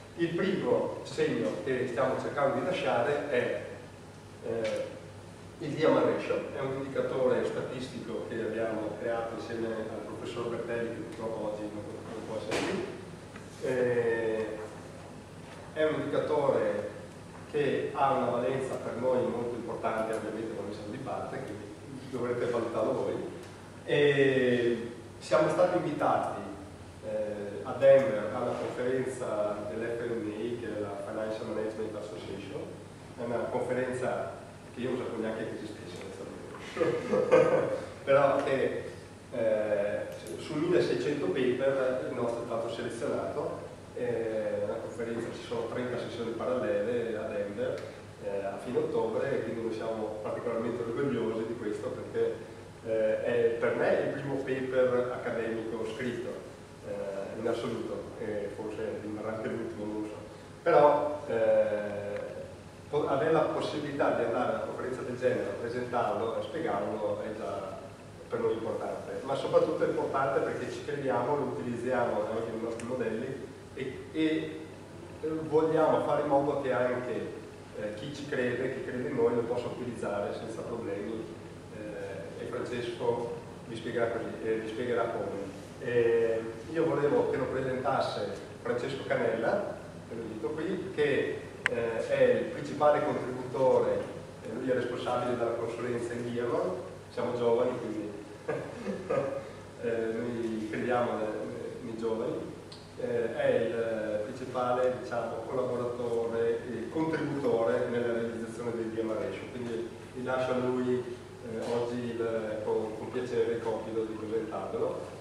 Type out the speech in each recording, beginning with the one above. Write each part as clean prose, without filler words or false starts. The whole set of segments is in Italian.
Il primo segno che stiamo cercando di lasciare è il Diamond Ratio, è un indicatore statistico che abbiamo creato insieme al professor Bertelli, che purtroppo oggi non può essere qui. È un indicatore che ha una valenza per noi molto importante, ovviamente come siamo di parte, quindi dovrete valutarlo voi. E siamo stati invitati a Denver alla conferenza dell'FMI, che è la Financial Management Association, è una conferenza che io non sapevo neanche che esistesse, però che su 1600 paper il nostro è stato selezionato. Una conferenza, ci sono 30 sessioni parallele a Denver a fine ottobre, e quindi noi siamo particolarmente orgogliosi di questo, perché è per me il primo paper accademico scritto in assoluto, forse rimarrà anche l'ultimo, non lo so, però avere la possibilità di andare a una conferenza del genere, a presentarlo e spiegarlo è già per noi importante, ma soprattutto è importante perché ci crediamo, lo utilizziamo anche nei nostri modelli e vogliamo fare in modo che anche chi ci crede, chi crede in noi, lo possa utilizzare senza problemi, e Francesco vi spiegherà come. Io volevo che lo presentasse Francesco Canella, che lo dico qui, che è il principale contributore, lui è responsabile della consulenza in Diamond. Siamo giovani, quindi noi crediamo nei giovani. È il principale, diciamo, collaboratore e contributore nella realizzazione del Diamond Ratio, quindi vi lascio a lui oggi con piacere il compito di presentarvelo.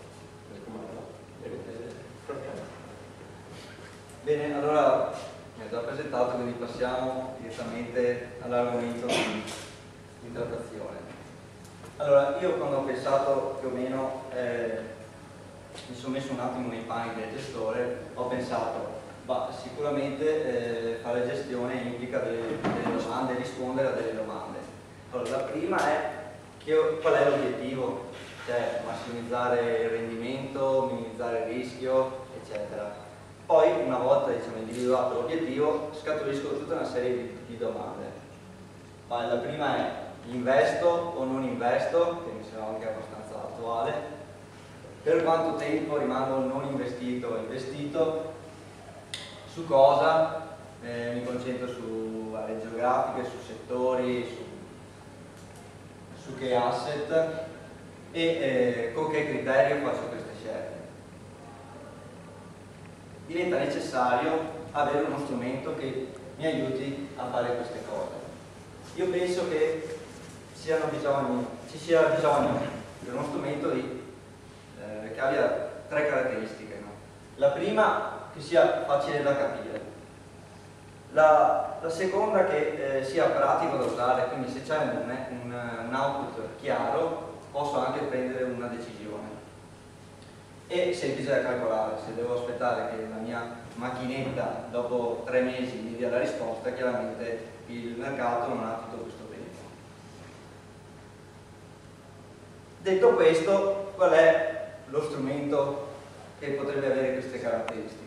Bene, allora mi ha già presentato, quindi passiamo direttamente all'argomento di trattazione. Allora, io quando ho pensato più o meno, mi sono messo un attimo nei panni del gestore, ho pensato, sicuramente fare gestione implica delle domande, rispondere a delle domande. Allora, la prima è qual è l'obiettivo? Cioè massimizzare il rendimento, minimizzare il rischio, eccetera. Poi, una volta individuato l'obiettivo, scaturiscono tutta una serie di domande. La prima è: investo o non investo? Che mi sembra anche abbastanza attuale. Per quanto tempo rimango non investito o investito? Su cosa? Mi concentro su aree geografiche, su settori, su che asset e con che criterio faccio queste scelte. Diventa necessario avere uno strumento che mi aiuti a fare queste cose. Io penso che ci sia bisogno di uno strumento che abbia tre caratteristiche, no? La prima, che sia facile da capire. La seconda, che sia pratico da usare, quindi se c'è un output chiaro posso anche prendere una decisione. E semplice da calcolare, se devo aspettare che la mia macchinetta dopo 3 mesi mi dia la risposta, chiaramente il mercato non ha tutto questo tempo. Detto questo, qual è lo strumento che potrebbe avere queste caratteristiche?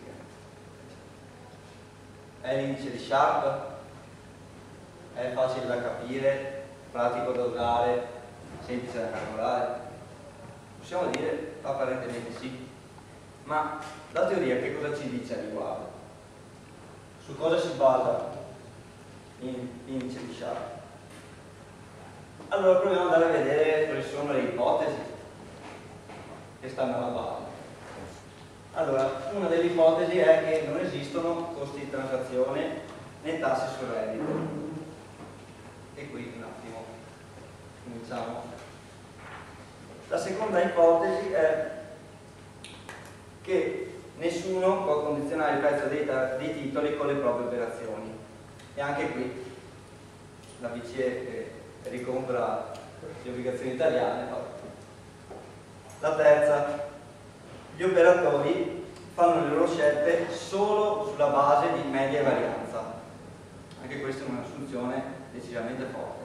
È l'indice di Sharpe? È facile da capire, pratico da usare, semplice da calcolare? Possiamo dire apparentemente sì, ma la teoria che cosa ci dice a riguardo? Su cosa si basa l'indice di Sharpe? Allora proviamo ad andare a vedere quali sono le ipotesi che stanno alla base. Allora, una delle ipotesi è che non esistono costi di transazione né tasse sul reddito. E qui un attimo cominciamo. La seconda ipotesi è che nessuno può condizionare il prezzo dei titoli con le proprie operazioni. E anche qui la BCE ricompra le obbligazioni italiane. La terza: gli operatori fanno le loro scelte solo sulla base di media e varianza. Anche questa è un'assunzione decisamente forte.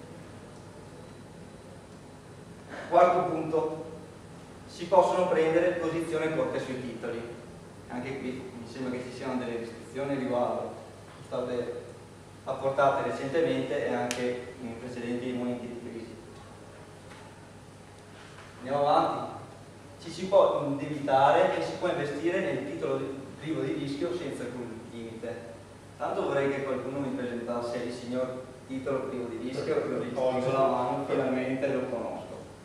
Quarto punto: si possono prendere posizioni corte sui titoli. Anche qui mi sembra che ci siano delle restrizioni soluzioni riguardo sono state apportate recentemente e anche in precedenti momenti di crisi. Andiamo avanti. Ci si può indebitare e si può investire nel titolo privo di rischio senza alcun limite. Tanto vorrei che qualcuno mi presentasse il signor titolo privo di rischio, che lo dico con la mano, finalmente lo conosco.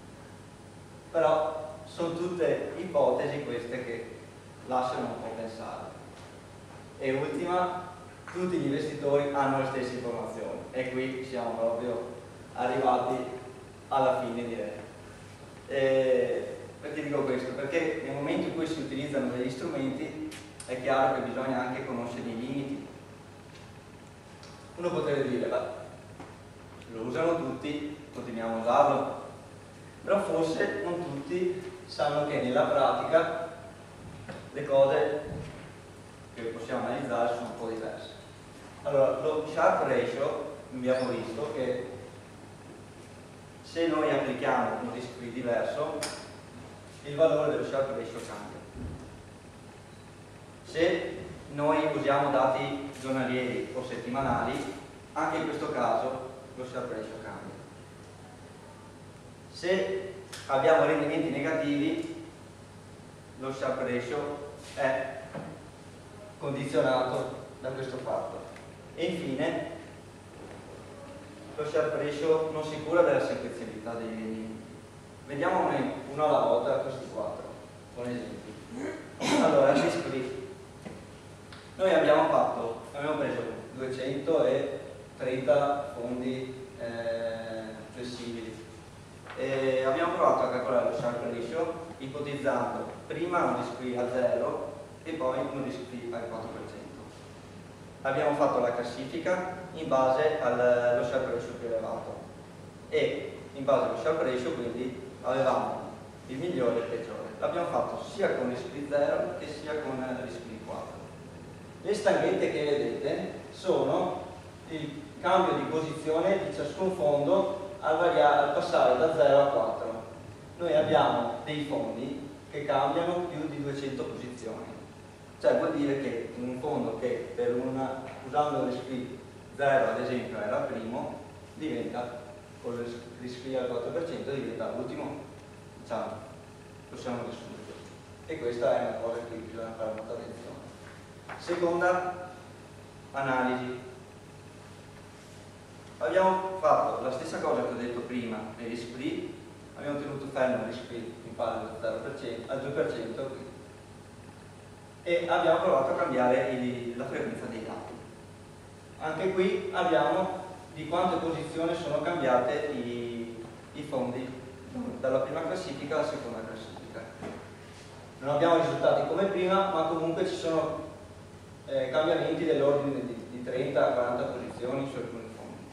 Però sono tutte ipotesi queste che lasciano un po' pensare. E ultima, tutti gli investitori hanno le stesse informazioni e qui siamo proprio arrivati alla fine, direi. Perché dico questo? Perché nel momento in cui si utilizzano degli strumenti è chiaro che bisogna anche conoscere i limiti. Uno potrebbe dire, beh, lo usano tutti, continuiamo a usarlo, però forse non tutti sanno che nella pratica le cose che possiamo analizzare sono un po' diverse. Allora, lo Sharpe Ratio abbiamo visto che se noi applichiamo un risk free diverso, il valore dello Sharpe Ratio cambia. Se noi usiamo dati giornalieri o settimanali, anche in questo caso lo Sharpe Ratio cambia. Se abbiamo rendimenti negativi, lo Sharpe Ratio è condizionato da questo fatto. E infine, lo Sharpe Ratio non si cura della sequenzialità dei rendimenti. Vediamo uno alla volta questi quattro, con esempi. Allora, risk free. Noi abbiamo preso 230 fondi flessibili e abbiamo provato a calcolare lo Sharpe Ratio ipotizzando prima un risk free a 0 e poi un risk free al 4%. Abbiamo fatto la classifica in base allo Sharpe Ratio più elevato e in base allo Sharpe Ratio quindi avevamo il migliore e il peggiore. L'abbiamo fatto sia con risk free 0 che sia con risk free 4. Le stanghette che vedete sono il cambio di posizione di ciascun fondo al passare da 0 a 4. Noi abbiamo dei fondi che cambiano più di 200 posizioni. Cioè vuol dire che un fondo che usando il risk free 0 ad esempio era il primo, diventa, con il risk free al 4% diventa l'ultimo, diciamo, possiamo risolvere. E questa è una cosa che bisogna fare molta attenzione. Seconda analisi. Abbiamo fatto la stessa cosa che ho detto prima nei risk free, abbiamo tenuto fermo il risk free in pari al 2% e abbiamo provato a cambiare la frequenza dei dati. Anche qui abbiamo di quante posizioni sono cambiate i fondi dalla prima classifica alla seconda classifica. Non abbiamo risultati come prima, ma comunque ci sono cambiamenti dell'ordine di 30-40 posizioni su alcuni fondi.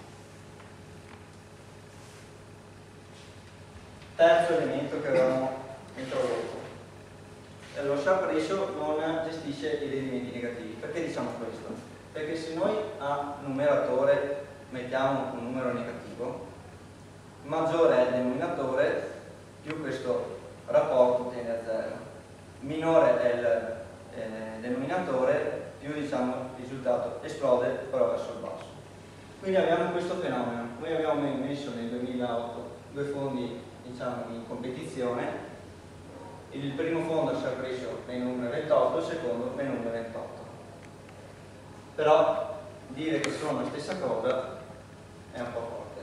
Terzo elemento che avevamo introdotto. Lo Sharpe Ratio non gestisce i rendimenti negativi. Perché diciamo questo? Perché se noi a numeratore mettiamo un numero negativo, maggiore è il denominatore, più questo rapporto tende a 0. Minore è il denominatore, più diciamo il risultato esplode però verso il basso. Quindi abbiamo questo fenomeno. Noi abbiamo messo nel 2008 due fondi diciamo in competizione. Il primo fondo, il Sharpe Ratio, è in numero 28, il secondo è in numero 28. Però dire che sono la stessa cosa è un po' forte.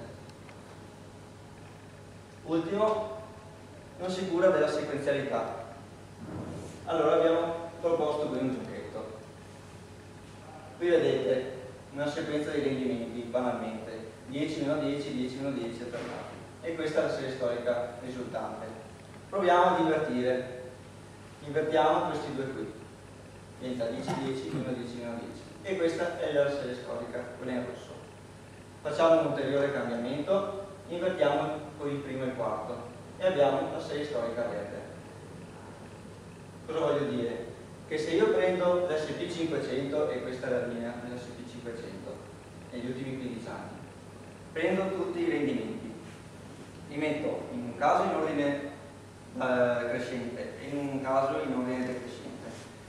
Ultimo, non si cura della sequenzialità. Allora abbiamo proposto qui un giochetto. Qui vedete una sequenza di rendimenti, banalmente, 10-10, 10-10 alternati. E questa è la serie storica risultante. Proviamo ad invertire. Invertiamo questi due qui. Diventa 10-10, 1-10-1-10. E questa è la serie storica, quella in rosso. Facciamo un ulteriore cambiamento, invertiamo poi il primo e il quarto e abbiamo la serie storica verde. Cosa voglio dire? Che se io prendo l'SP500, e questa è la linea dell'SP500 negli ultimi 15 anni, prendo tutti i rendimenti, li metto in un caso in ordine crescente e in un caso in ordine decrescente.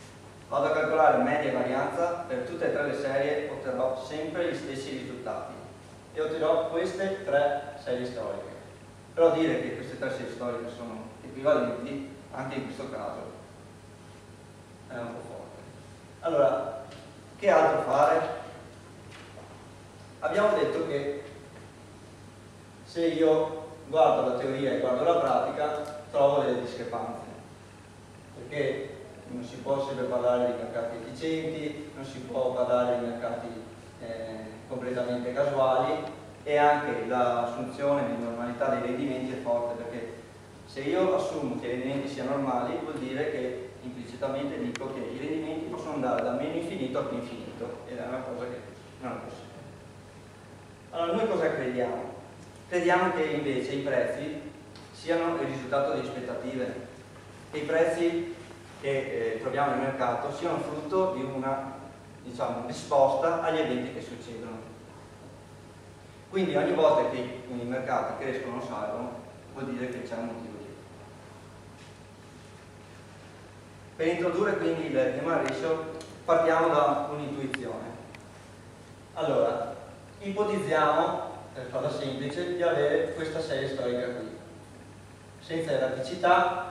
Vado a calcolare media e varianza, per tutte e tre le serie otterrò sempre gli stessi risultati e otterrò queste tre serie storiche. Però dire che queste tre serie storiche sono equivalenti, anche in questo caso, è un po' forte. Allora, che altro fare? Abbiamo detto che se io guardo la teoria e guardo la pratica, trovo delle discrepanze, perché non si può sempre parlare di mercati efficienti, non si può parlare di mercati completamente casuali, e anche l'assunzione di normalità dei rendimenti è forte, perché se io assumo che i rendimenti siano normali vuol dire che implicitamente dico che i rendimenti possono andare da meno infinito a più infinito, ed è una cosa che non è possibile. Allora noi cosa crediamo? Crediamo che invece i prezzi siano il risultato di aspettative, che i prezzi che troviamo nel mercato siano frutto di una, diciamo, risposta agli eventi che succedono. Quindi ogni volta che i mercati crescono o salgono vuol dire che c'è un motivo dietro. Per introdurre quindi il demand ratio partiamo da un'intuizione. Allora, ipotizziamo, per farla semplice, di avere questa serie storica qui, senza erraticità.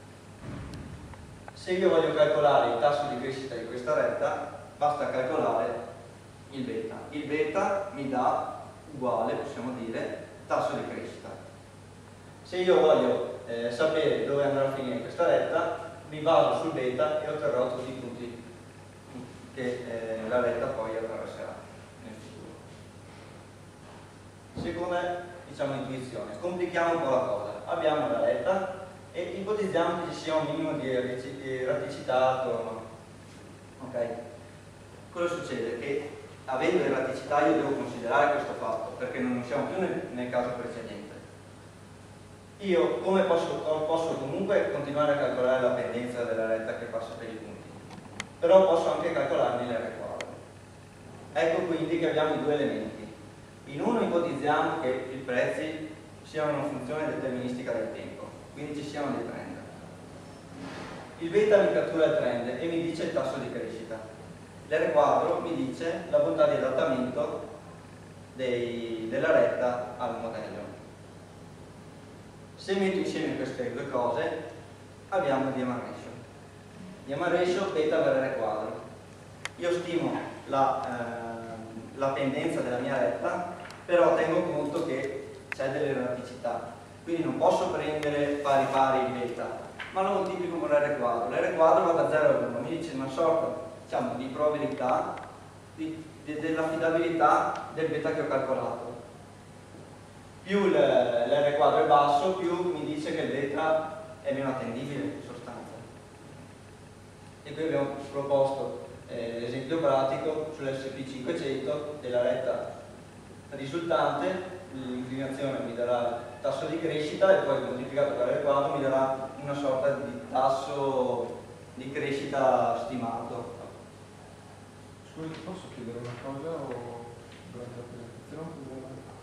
Se io voglio calcolare il tasso di crescita di questa retta, basta calcolare il beta. Il beta mi dà uguale, possiamo dire, tasso di crescita. Se io voglio sapere dove andrà a finire questa retta, mi baso sul beta e otterrò tutti i punti che la retta poi attraverserà nel futuro. Seconda, diciamo, intuizione. Complichiamo un po' la cosa. Abbiamo la retta e ipotizziamo che ci sia un minimo di erraticità attorno. Ok? Cosa succede? Che avendo erraticità io devo considerare questo fatto, perché non siamo più nel caso precedente. Io come posso comunque continuare a calcolare la pendenza della retta che passa per i punti, però posso anche calcolarne l'R quadro. Ecco quindi che abbiamo i due elementi. In uno ipotizziamo che i prezzi siano una funzione deterministica del tempo, quindi ci siano dei trend. Il beta mi cattura il trend e mi dice il tasso di crescita. L'R quadro mi dice la bontà di adattamento della retta al modello. Se metto insieme queste due cose abbiamo il demand ratio. Demand ratio beta per R quadro. Io stimo la pendenza della mia retta, però tengo conto che c'è delle erraticità, quindi non posso prendere pari pari il beta, ma lo moltiplico con l'R quadro. L'R quadro va da 0 a 1, mi dice una sorta, diciamo, di probabilità dell'affidabilità del beta che ho calcolato. Più l'R quadro è basso, più mi dice che il beta è meno attendibile in sostanza. E qui abbiamo proposto l'esempio pratico sull'SP500 della retta risultante. L'inclinazione mi darà il tasso di crescita e poi moltiplicato per R quadro mi darà una sorta di tasso di crescita stimato. Scusi, posso chiedere una cosa o durante la presentazione?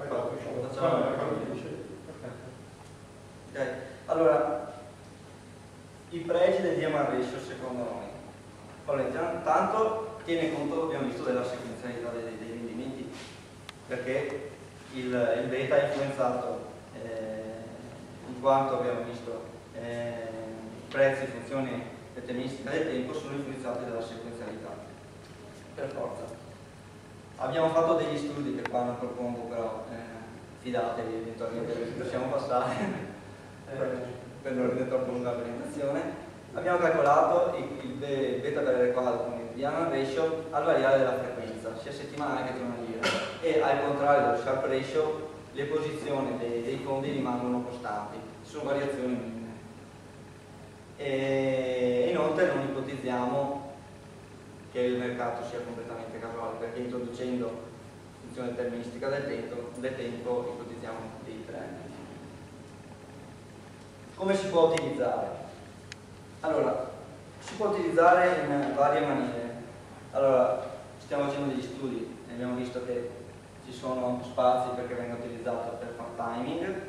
Okay. Allora, i pregi del demand ratio secondo noi. Allora, intanto tiene conto, abbiamo visto, della sequenzialità dei rendimenti, perché il beta è influenzato in quanto abbiamo visto prezzi e funzioni deterministiche del tempo sono influenzati dalla sequenzialità, per forza. Abbiamo fatto degli studi che qua non propongo, però fidatevi, eventualmente li possiamo passare per non rendere troppo lunga la presentazione. Abbiamo calcolato il beta per R quadro con il demand ratio al variare della frequenza, sia settimanale che giornaliera, e al contrario dello Sharpe ratio le posizioni dei fondi rimangono costanti, ci sono variazioni minime. E inoltre non ipotizziamo che il mercato sia completamente casuale, perché introducendo funzione deterministica del tempo ipotizziamo dei trend. Come si può utilizzare? Allora, si può utilizzare in varie maniere. Allora, stiamo facendo degli studi e abbiamo visto che ci sono spazi perché venga utilizzato per fare timing,